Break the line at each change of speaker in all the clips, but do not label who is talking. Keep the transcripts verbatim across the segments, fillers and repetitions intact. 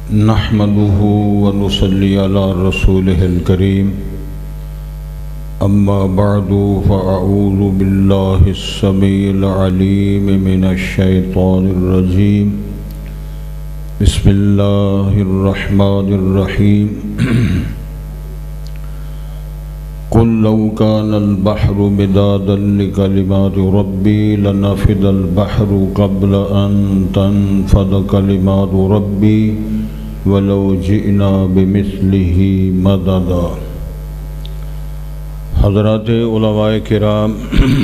نحمده ونصلي على رسوله الكريم أما بعد فأعوذ بالله السميع العليم من الشيطان الرجيم بسم الله الرحمن الرحيم قل لو كان البحر مدادا لكلمات ربي لنفد البحر قبل أن تنفد كلمات ربي ولو جئنا بمثله مددا۔ حضرات علماء کرام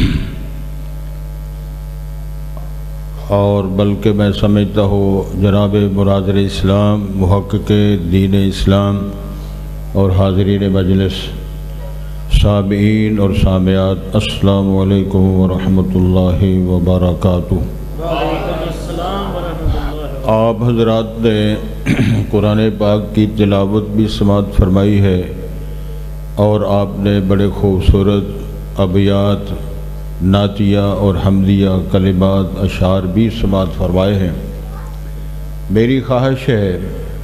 اور بلکہ میں سمجھتا ہوں جناب برادر اسلام، محقق دین اسلام اور حاضرین مجلس، سامعین اور سامعات، السلام علیکم ورحمۃ اللہ وبرکاتہ۔ آپ حضرات نے قرآن پاک کی تلاوت بھی سماعت فرمائی ہے اور آپ نے بڑے خوبصورت ابیات، نعتیہ اور حمدیہ کلمات، اشعار بھی سماعت فرمائے ہیں۔ میری خواہش ہے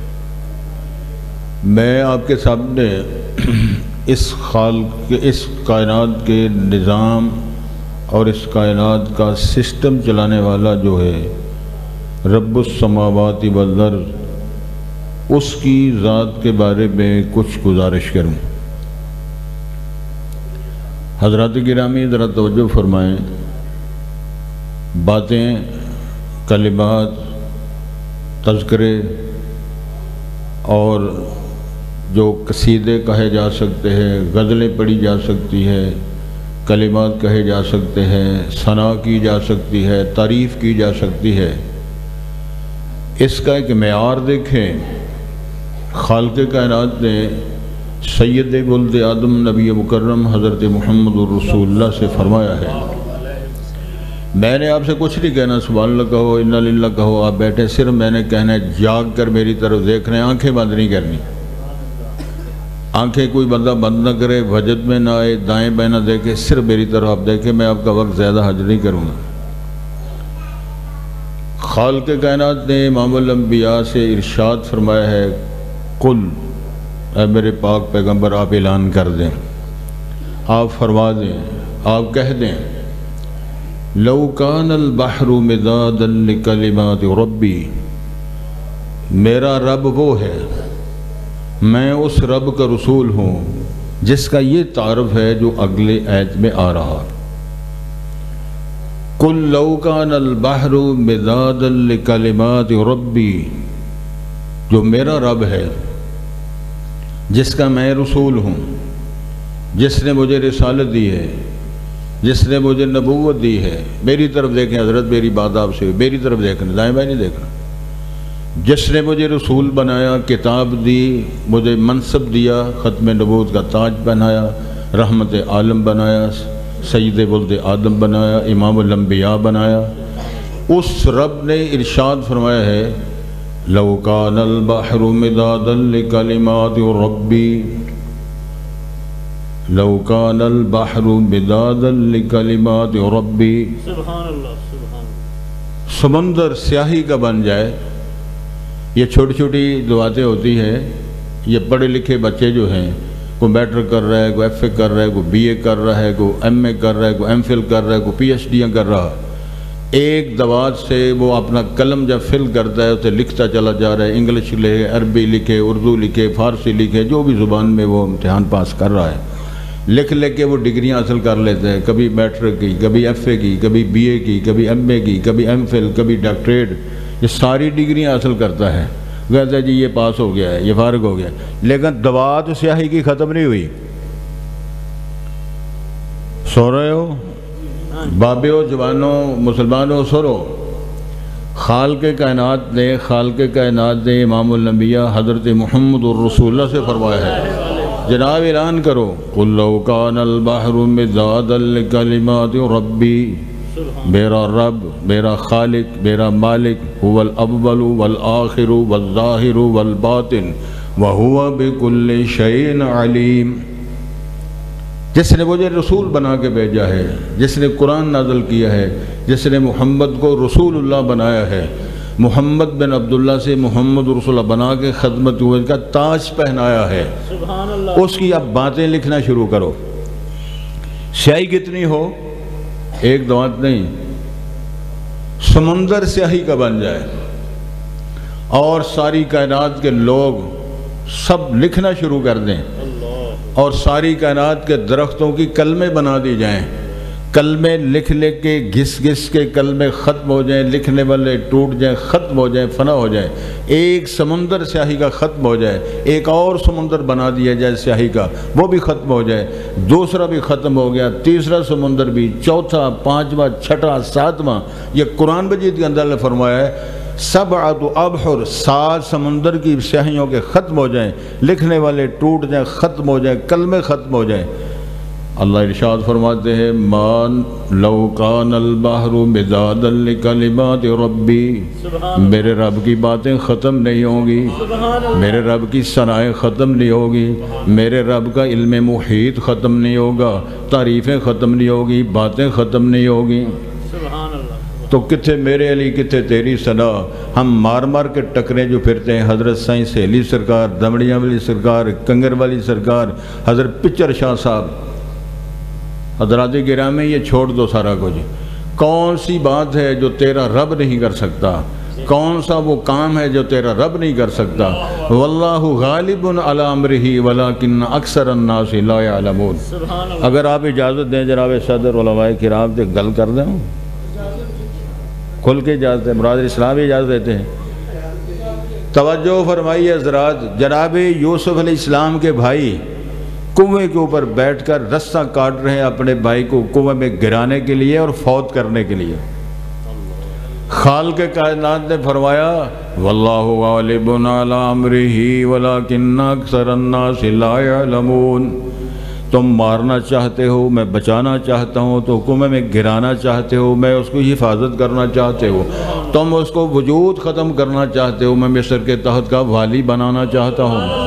میں آپ کے سامنے اس خالق اس کائنات کے نظام اور اس کائنات کا سسٹم چلانے والا جو ہے رب السماوات والارض، اس کی ذات کے بارے میں کچھ گزارش کروں۔ حضرات گرامی ذرا توجہ فرمائیں، باتیں، کلمات، تذکرے اور جو قصیدے کہے جا سکتے ہیں، غزلیں پڑھی جا سکتی ہے، کلمات کہے جا سکتے ہیں، ثنا کی جا سکتی ہے، تعریف کی جا سکتی ہے، اس کا ایک معیار دیکھیں۔ خالق کائنات نے سید ولد آدم نبی مکرم حضرت محمد رسول اللہ سے فرمایا ہے، میں نے آپ سے کچھ نہیں کہنا، سبحان اللہ کہو، انا للہ کہو، آپ بیٹھے، صرف میں نے کہنا ہے جاگ کر میری طرف دیکھ رہے ہیں، آنکھیں بند نہیں کرنی، آنکھیں کوئی بندہ بند نہ کرے، وجد میں نہ آئے، دائیں بائیں نہ دیکھے، صرف میری طرف آپ دیکھیں، میں آپ کا وقت زیادہ حج نہیں کروں گا۔ خالق کائنات نے امام الانبیاء سے ارشاد فرمایا ہے، قل، اے میرے پاک پیغمبر آپ اعلان کر دیں، آپ فرما دیں، آپ کہہ دیں، لو کان البحر مدادا لکلمات ربی، میرا رب وہ ہے، میں اس رب کا رسول ہوں جس کا یہ تعارف ہے جو اگلے آیت میں آ رہا۔ قل لو کان البحر مدادا لکلمات ربی، جو میرا رب ہے، جس کا میں رسول ہوں، جس نے مجھے رسالت دی ہے، جس نے مجھے نبوت دی ہے، میری طرف دیکھیں حضرت، میری بات آپ سے، میری طرف دیکھنا، دائیں بائیں نہیں دیکھنا، جس نے مجھے رسول بنایا، کتاب دی، مجھے منصب دیا، ختم نبوت کا تاج پہنایا، رحمت عالم بنایا، سید ولد آدم بنایا، امام الانبیاء بنایا، اس رب نے ارشاد فرمایا ہے، لو کان البحر مدادا لکلمات ربی، لو کان البحر مدادا لکلمات ربی، سبحان اللہ، سبحان اللہ، سمندر سیاہی کا بن جائے، یہ چھوٹی چھوٹی دعاتیں ہوتی ہیں، یہ پڑھے لکھے بچے جو ہیں، کوئی میٹرک کر رہا ہے، کوئی ایف اے کر رہا ہے، کوئی بی اے کر رہا ہے، کوئی ایم اے کر رہا ہے، کوئی ایم فل کر رہا ہے، کوئی پی ایچ ڈیاں کر رہا ہے، ایک دوات سے وہ اپنا قلم جب فل کرتا ہے اسے لکھتا چلا جا رہا ہے، انگلش لکھے، عربی لکھے، اردو لکھے، فارسی لکھے، جو بھی زبان میں وہ امتحان پاس کر رہا ہے، لکھ لکھ کے وہ ڈگریاں حاصل کر لیتے ہیں، کبھی میٹرک کی، کبھی ایف اے کی، کبھی بی اے کی، کبھی ایم اے کی، کبھی ایم فل، کبھی ڈاکٹریٹ، یہ ساری ڈگریاں حاصل کرتا ہے، کہتا ہے جی یہ پاس ہو گیا ہے، یہ فارغ ہو گیا، لیکن دوات سیاہی کی ختم نہیں ہوئی۔ سو رہے ہو بابیو، جوانوں، مسلمانوں، سرو، خالق کائنات نے خالق کائنات نے امام الانبیاء حضرت محمد الرسول اللہ سے فرمایا ہے، جناب اعلان کرو، قل لو کان البحر مدادا لکلمات ربی، میرا رب، میرا خالق، میرا مالک، هو الاول والآخر والظاہر والباطن وهو بكل شيء علیم، جس نے مجھے رسول بنا کے بھیجا ہے، جس نے قرآن نازل کیا ہے، جس نے محمد کو رسول اللہ بنایا ہے، محمد بن عبداللہ سے محمد رسول اللہ بنا کے خدمت ہوئے کا تاج پہنایا ہے،
سبحان اللہ۔
اس کی اب باتیں لکھنا شروع کرو۔ سیاہی کتنی ہو، ایک دوات نہیں، سمندر سیاہی کا بن جائے اور ساری کائنات کے لوگ سب لکھنا شروع کر دیں اور ساری کائنات کے درختوں کی کلمے بنا دی جائیں، کلمے لکھ لکھ کے گھس گھس کے کلمے ختم ہو جائیں، لکھنے والے ٹوٹ جائیں، ختم ہو جائیں، فنا ہو جائیں، ایک سمندر سیاہی کا ختم ہو جائے، ایک اور سمندر بنا دیا جائے سیاہی کا، وہ بھی ختم ہو جائے، دوسرا بھی ختم ہو گیا، تیسرا سمندر بھی، چوتھا، پانچواں، چھٹا، ساتواں۔ یہ قرآن مجید کے اندر اللہ نے فرمایا ہے سبعۃ ابحر، سات سمندر کی سیاہیوں کے ختم ہو جائیں، لکھنے والے ٹوٹ جائیں، ختم ہو جائیں، کلمے ختم ہو جائیں۔ اللہ ارشاد فرماتے ہیں مان لو کان البحر مدادا لکلمات ربی، میرے رب کی باتیں ختم نہیں ہوں گی، میرے رب کی ثنائیں ختم نہیں ہوگی، میرے رب کا علم محیط ختم نہیں ہوگا، تعریفیں ختم نہیں ہوگی، باتیں ختم نہیں ہوگی، تو کتھے میرے علی کتھے تیری ثنا۔ ہم مار مار کے ٹکریں جو پھرتے ہیں، حضرت سائیں سہیلی سرکار، دمڑیاں والی سرکار، کنگر والی سرکار، حضرت پچر شاہ صاحب، حضرات گرامی یہ چھوڑ دو سارا کچھ، کون سی بات ہے جو تیرا رب نہیں کر سکتا، کون سا وہ کام ہے جو تیرا رب نہیں کر سکتا، واللہ غالب علی امرہ ولکن اکثر الناس لا یعلمون۔ اگر آپ اجازت دیں جناب صدر علماء کرام سے گل کر دیں، کھل کے اجازت ہے، برادر اسلام بھی اجازت دیتے ہیں۔ توجہ فرمائیے حضرات، جناب یوسف علیہ السلام کے بھائی کنویں کے اوپر بیٹھ کر رسہ کاٹ رہے ہیں اپنے بھائی کو کنویں میں گرانے کے لیے اور فوت کرنے کے لیے۔ خالق کائنات نے فرمایا واللہ غالب علی امرہ ولکن اکثر الناس لا یعلمون۔ تم مارنا چاہتے ہو، میں بچانا چاہتا ہوں، تو کنویں میں گرانا چاہتے ہو، میں اس کو حفاظت کرنا چاہتے ہو، تم اس کو وجود ختم کرنا چاہتے ہو، میں مصر کے تحت کا والی بنانا چاہتا ہوں،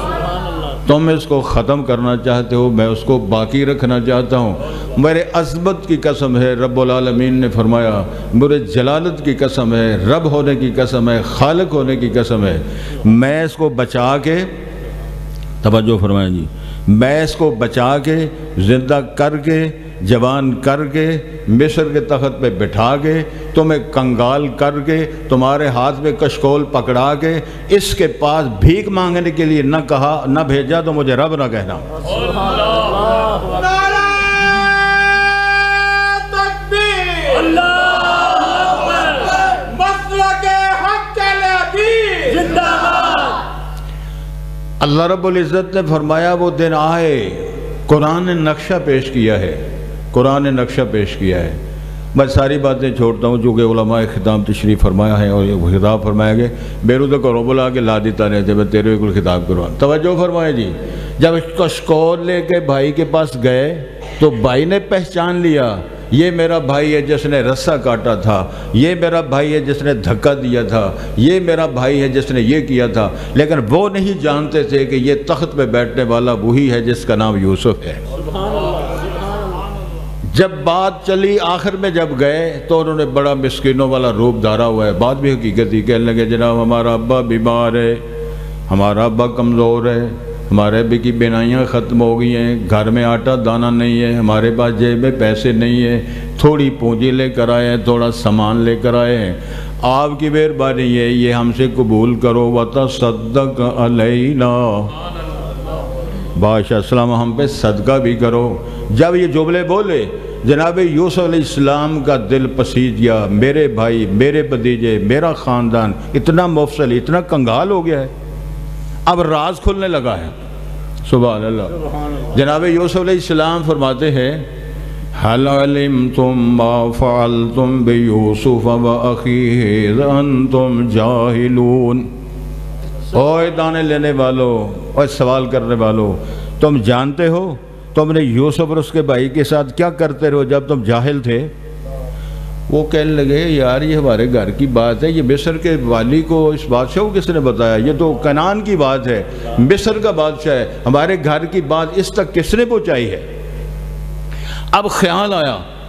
تم اس کو ختم کرنا چاہتے ہو، میں اس کو باقی رکھنا چاہتا ہوں۔ میرے عظمت کی قسم ہے، رب العالمین نے فرمایا میرے جلالت کی قسم ہے، رب ہونے کی قسم ہے، خالق ہونے کی قسم ہے، میں اس کو بچا کے، توجہ فرمائیں جی، میں اس کو بچا کے زندہ کر کے جوان کر کے مصر کے تخت پہ بٹھا کے تمہیں کنگال کر کے تمہارے ہاتھ میں کشکول پکڑا کے اس کے پاس بھیک مانگنے کے لیے نہ کہا نہ بھیجا تو مجھے رب نہ کہنا۔ اللہ رب العزت نے فرمایا وہ دن آئے، قرآن نے نقشہ پیش کیا ہے، قرآن نے نقشہ پیش کیا ہے۔ میں ساری باتیں چھوڑتا ہوں چونکہ علماء خطاب تشریف فرمایا ہے اور یہ خطاب فرمایا گئے بیرو تو کرو بلا کے لا دیتا رہتے میں تیرے کو خطاب کروا۔ توجہ فرمائے جی، جب کشکول لے کے بھائی کے پاس گئے تو بھائی نے پہچان لیا یہ میرا بھائی ہے جس نے رسہ کاٹا تھا، یہ میرا بھائی ہے جس نے دھکا دیا تھا، یہ میرا بھائی ہے جس نے یہ کیا تھا، لیکن وہ نہیں جانتے تھے کہ یہ تخت پہ بیٹھنے والا وہی ہے جس کا نام یوسف ہے۔ جب بات چلی آخر میں جب گئے تو انہوں نے بڑا مسکینوں والا روپ دھارا ہوا ہے، بات بھی حقیقت ہی کہنے لگے جناب ہمارا ابا بیمار ہے، ہمارا ابا کمزور ہے، ہمارے ابے کی بینائیاں ختم ہو گئی ہیں، گھر میں آٹا دانہ نہیں ہے، ہمارے پاس جیب میں پیسے نہیں ہیں، تھوڑی پونجی لے کر آئے ہیں، تھوڑا سامان لے کر آئے ہیں، آپ کی مہربانی ہے یہ ہم سے قبول کرو وتصدق علینا، بادشاہ السلام ہم پہ صدقہ بھی کرو۔ جب یہ جملے بولے جناب یوسف علیہ السلام کا دل پسیج گیا، میرے بھائی، میرے بھتیجے، میرا خاندان اتنا مفصل، اتنا کنگال ہو گیا ہے، اب راز کھلنے لگا ہے۔ سبحان اللہ۔ جناب یوسف علیہ السلام فرماتے ہیں حَلْ عَلِمْتُمْ مَا فَعَلْتُمْ بِيُوسُفَ وَأَخِيهِ إِذْ أَنْتُمْ جَاهِلُونَ۔ اوہ دانے لینے والو، اوہ سوال کرنے والو، تم جانتے ہو تم نے یوسف اور اس کے بھائی کے ساتھ کیا کرتے رہو جب تم جاہل تھے؟ وہ کہنے لگے یار یہ ہمارے گھر کی بات ہے، یہ مصر کے والی کو اس بادشاہ کو کس نے بتایا؟ یہ تو کنعان کی بات ہے، مصر کا بادشاہ ہے، ہمارے گھر کی بات اس تک کس نے پہنچائی ہے؟ اب خیال آیا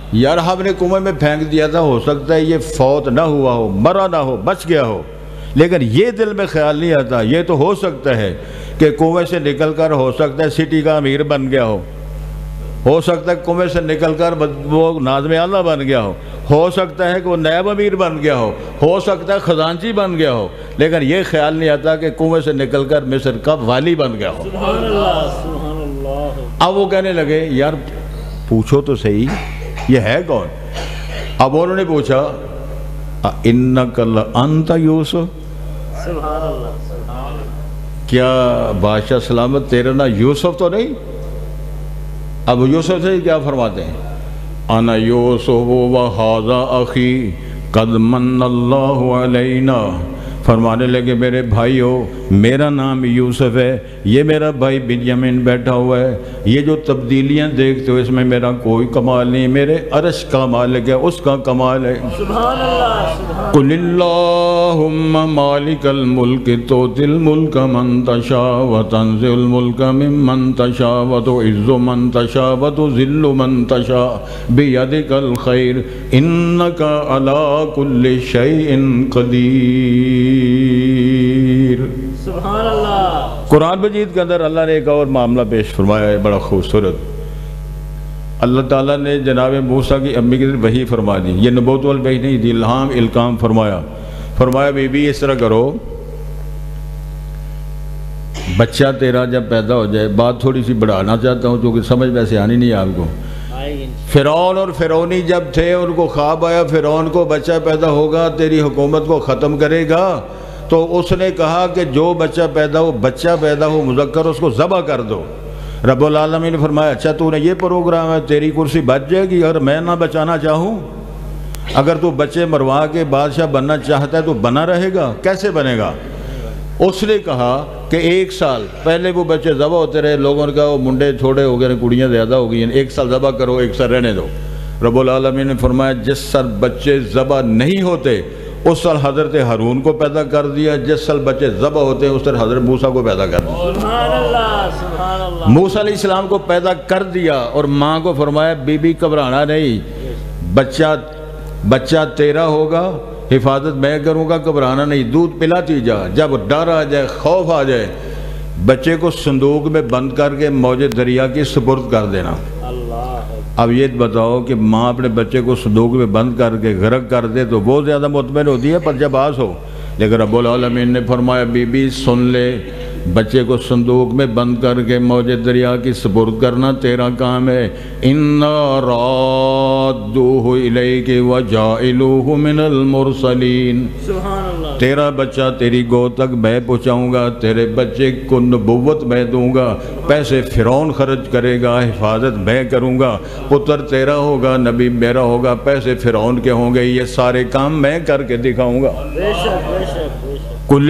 یار ہم نے کنویں میں پھینک دیا تھا، ہو سکتا ہے یہ فوت نہ ہوا ہو، مرا نہ ہو، بچ گیا ہو، لیکن یہ دل میں خیال نہیں آتا یہ تو ہو سکتا ہے کہ کنویں سے نکل کر ہو سکتا ہے سٹی کا امیر بن گیا ہو ہو سکتا ہے کنویں سے نکل کر وہ ناظم اعلیٰ بن گیا ہو ہو سکتا ہے کہ وہ نائب امیر بن گیا ہو ہو سکتا ہے خزانچی بن گیا ہو، لیکن یہ خیال نہیں آتا کہ کنویں سے نکل کر مصر کا والی بن گیا ہو۔
سبحان اللہ سبحان اللہ۔
اب وہ کہنے لگے یار پوچھو تو صحیح یہ ہے کون؟ اب انہوں نے پوچھا اِنَّكَ لَأَنْتَ یوسف،
سبحان اللہ سبحان اللہ۔
کیا بادشاہ سلامت تیرا نام یوسف تو نہیں؟ اب یوسف سے کیا فرماتے ہیں؟ انا یوسف وہذا اخی قد من اللہ علینا، فرمانے لگے میرے بھائیو میرا نام یوسف ہے، یہ میرا بھائی بنیامین بیٹھا ہوا ہے، یہ جو تبدیلیاں دیکھتے ہو اس میں میرا کوئی کمال نہیں، میرے عرش کا مالک ہے اس کا کمال ہے۔
سبحان اللہ سبحان
قل اللہم مالک الملک تؤتی الملک من تشاء وتنزع الملک ممن تشاء وتعز من تشاء وتذل من تشاء بیدک الخیر انک علی کل شیء قدیر۔
سبحان اللہ۔
قرآن مجید کے اندر اللہ نے ایک اور معاملہ پیش فرمایا ہے بڑا خوبصورت۔ اللہ تعالیٰ نے جناب موسیٰ کی امی کی وحی فرما دی، یہ نبوت والوحی نہیں دی، الہام الکام فرمایا فرمایا بی بی اس طرح کرو، بچہ تیرا جب پیدا ہو جائے، بات تھوڑی سی بڑھانا چاہتا ہوں کیونکہ سمجھ ویسے آنی نہیں آپ کو، فرعون اور فرعونی جب تھے ان کو خواب آیا فرعون کو بچہ پیدا ہوگا تیری حکومت کو ختم کرے گا، تو اس نے کہا کہ جو بچہ پیدا ہو بچہ پیدا ہو مذکر اس کو ذبح کر دو۔ رب العالمین نے فرمایا اچھا تو نے یہ پروگرام ہے، تیری کرسی بچ جائے گی اگر میں نہ بچانا چاہوں؟ اگر تو بچے مروا کے بادشاہ بننا چاہتا ہے تو بنا رہے گا، کیسے بنے گا؟ اس نے کہا کہ ایک سال پہلے وہ بچے ذبح ہوتے رہے، لوگوں نے کہا وہ منڈے چھوڑے ہو گئے، کڑیاں زیادہ ہو گئی ہیں، ایک سال ذبح کرو ایک سال رہنے دو۔ رب العالمین نے فرمایا جس سال بچے ذبح نہیں ہوتے اس سال حضرت ہارون کو پیدا کر دیا، جس سال بچے ذبح ہوتے ہیں اس سال حضرت موسیٰ کو پیدا کر دیا۔
سبحان اللہ سبحان اللہ۔
موسیٰ علیہ السلام کو پیدا کر دیا اور ماں کو فرمایا بی بی گھبرانا نہیں، بچہ بچہ تیرا ہوگا، حفاظت میں کروں گا، گھبرانا نہیں، دودھ پلاتی جا، جب ڈر آ جائے خوف آ جائے بچے کو صندوق میں بند کر کے موج دریا کی سپرد کر دینا۔ اب یہ بتاؤ کہ ماں اپنے بچے کو صندوق میں بند کر کے غرق کر دے تو بہت زیادہ مطمئن ہوتی ہے پر جب آس ہو، لیکن رب العالمین نے فرمایا بی بی سن لے، بچے کو صندوق میں بند کر کے موج دریا کی سپرد کرنا تیرا کام ہے۔ اِنَّا رَادُّوهُ إِلَيْكِ وَجَائِلُوهُ مِنَ الْمُرْسَلِينَ،
سبحان اللہ۔
تیرا بچہ تیری گود تک میں پہنچاؤں گا، تیرے بچے کو نبوت میں دوں گا، پیسے فرعون خرچ کرے گا، حفاظت میں کروں گا، پتر تیرا ہوگا، نبی میرا ہوگا، پیسے فرعون کے ہوں گے، یہ سارے کام میں کر کے دکھاؤں گا۔
بے شک بے شک بے شک۔
قُلِ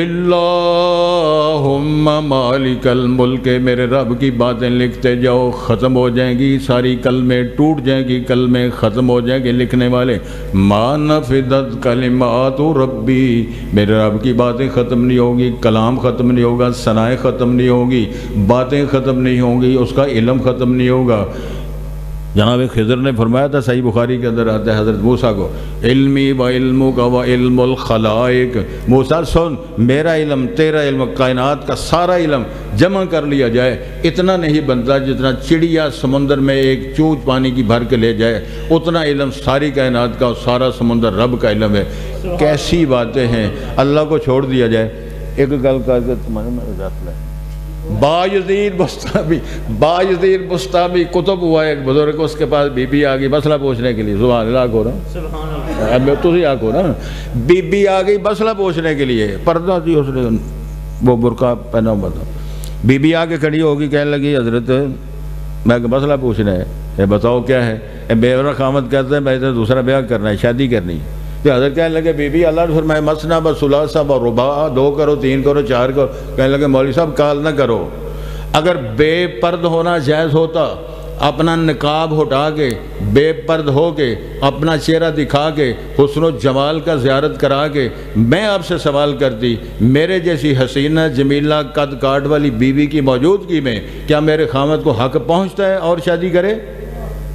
اللہم مالک الملک، میرے رب کی باتیں لکھتے جاؤ، ختم ہو جائیں گی ساری کلمیں، ٹوٹ جائیں گی کلمیں، ختم ہو جائیں گے لکھنے والے۔ ما نفدت کلمات ربی، میرے رب کی باتیں ختم نہیں ہوگی، کلام ختم نہیں ہوگا، ثنائیں ختم نہیں ہوگی، باتیں ختم نہیں ہوں گی، اس کا علم ختم نہیں ہوگا۔ جناب خضر نے فرمایا تھا صحیح بخاری کے اندر آتا ہے حضرت موسیٰ کو علمی و علمک و علم الخلائق، موسیٰ سن میرا علم تیرا علم کائنات کا سارا علم جمع کر لیا جائے اتنا نہیں بنتا جتنا چڑیا سمندر میں ایک چونچ پانی کی بھر کے لے جائے، اتنا علم ساری کائنات کا اور سارا سمندر رب کا علم ہے۔ کیسی باتیں ہیں، اللہ کو چھوڑ دیا جائے۔ ایک گل کر کے تمہارے میں رجات لائے بایزید بستامی بایزید بستامی کتب ہوا ہے ایک بزرگ، اس کے پاس بی بی آگئی مسئلہ پوچھنے کے لیے، سبحان اللہ کو رہا
سبحان اللہ،
اب میں تو ہی آگو نا، بی بی آگئی مسئلہ پوچھنے کے لیے، پردہ تھی اس نے وہ برقع پہنا ہوا تھا، بی بی آگے کھڑی ہوگی کہنے لگی حضرت میں کہ مسئلہ پوچھنا ہے، یہ بتاؤ کیا ہے؟ بیورہ خامد کہتے ہیں میں دوسرا بیاہ کرنا ہے، شادی کرنی ہے۔ تو حضرت کہنے لگے بی بی اللہ نے فرمایا مثنا و ثلاثہ و رباع، دو کرو تین کرو چار کرو۔ کہنے لگے مولوی صاحب کال نہ کرو، اگر بے پرد ہونا جائز ہوتا اپنا نقاب ہٹا کے بے پرد ہو کے اپنا چہرہ دکھا کے حسن و جمال کا زیارت کرا کے میں آپ سے سوال کرتی میرے جیسی حسینہ جمیلہ قد کاٹ والی بیوی کی موجودگی میں کیا میرے خامد کو حق پہنچتا ہے اور شادی کرے؟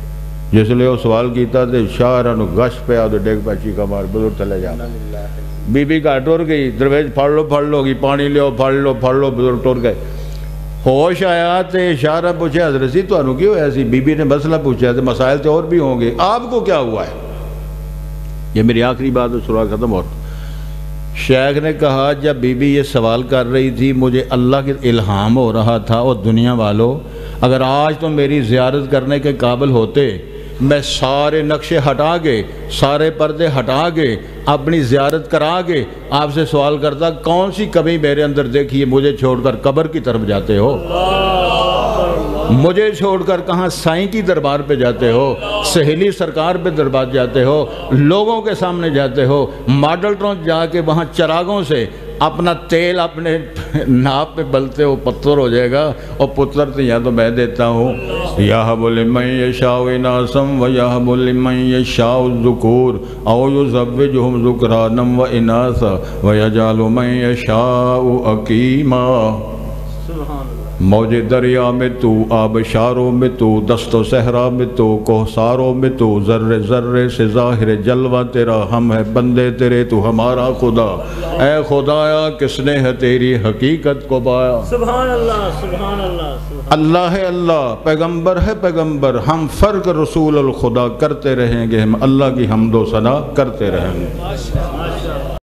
جس لئے وہ سوال کیتا تھے شاہرہ نو گش پہ آدھو ڈیگ پہ چیکا مار بزرگ تلے جانا بی بی کا ٹور گئی درویج پھڑ لو پھڑ لو گی پانی لیو پھڑ لو پھڑ لو بزرگ ٹور گئے ہوش آیا تے اشارہ پوچھے حضرت سی تو انہوں کیوں ایسی بی بی نے مسئلہ پوچھا تھے مسائل تو اور بھی ہوں گے آپ کو کیا ہوا ہے یہ میری آخری بات سورہ ختم ہو شیخ نے کہا جب بی بی یہ سوال کر رہی تھی مجھے اللہ کے الہام ہو رہا تھا اور دنیا والوں اگر آج تو میری زیارت کرنے کے قابل ہوتے میں سارے نقشے ہٹا کے سارے پردے ہٹا کے اپنی زیارت کرا کے آپ سے سوال کرتا کون سی کمی میرے اندر دیکھیے مجھے چھوڑ کر قبر کی طرف جاتے ہو مجھے چھوڑ کر کہاں سائیں کی دربار پہ جاتے ہو سہیلی سرکار پہ دربار جاتے ہو لوگوں کے سامنے جاتے ہو ماڈل ٹاؤن جا کے وہاں چراغوں سے اپنا تیل اپنے ناپ پہ بلتے ہو پتھر ہو جائے گا اور پتر تو یہاں تو میں دیتا ہوں یَحَبُ لِمَنْ يَشَاءُ إِنَاثًا وَيَحَبُ لِمَنْ يَشَاءُ الذُّكُورَ أَوْ يُزَوِّجُهُمْ ذُكْرَانًا وَإِنَاثًا وَيَجْعَلُ مَنْ يَشَاءُ عَقِيمًا موج دریا میں تو آبشاروں میں تو دست و صحرا میں تو کوہساروں میں تو ذرے ذرے سے ظاہر جلوہ تیرا ہم ہے بندے تیرے تو ہمارا خدا اے خدایا کس نے ہے تیری حقیقت کو پایا
سبحان اللہ سبحان اللہ
اللہ ہے اللہ پیغمبر ہے پیغمبر ہم فرق رسول الخدا کرتے رہیں گے ہم اللہ کی حمد و ثنا کرتے رہیں گے